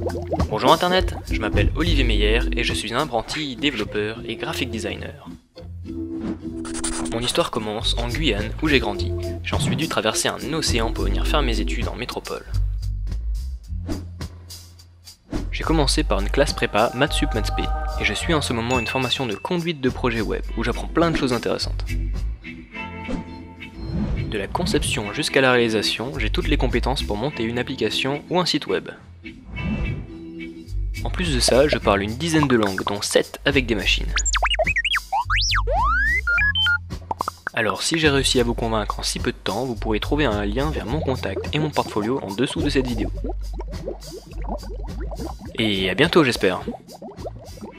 Bonjour internet, je m'appelle Olivier Meyer et je suis un apprenti développeur et graphic designer. Mon histoire commence en Guyane où j'ai grandi. J'ai ensuite dû traverser un océan pour venir faire mes études en métropole. J'ai commencé par une classe prépa Maths Sup Maths P et je suis en ce moment une formation de conduite de projet web où j'apprends plein de choses intéressantes. De la conception jusqu'à la réalisation, j'ai toutes les compétences pour monter une application ou un site web. En plus de ça, je parle une dizaine de langues, dont 7 avec des machines. Alors si j'ai réussi à vous convaincre en si peu de temps, vous pourrez trouver un lien vers mon contact et mon portfolio en dessous de cette vidéo. Et à bientôt j'espère.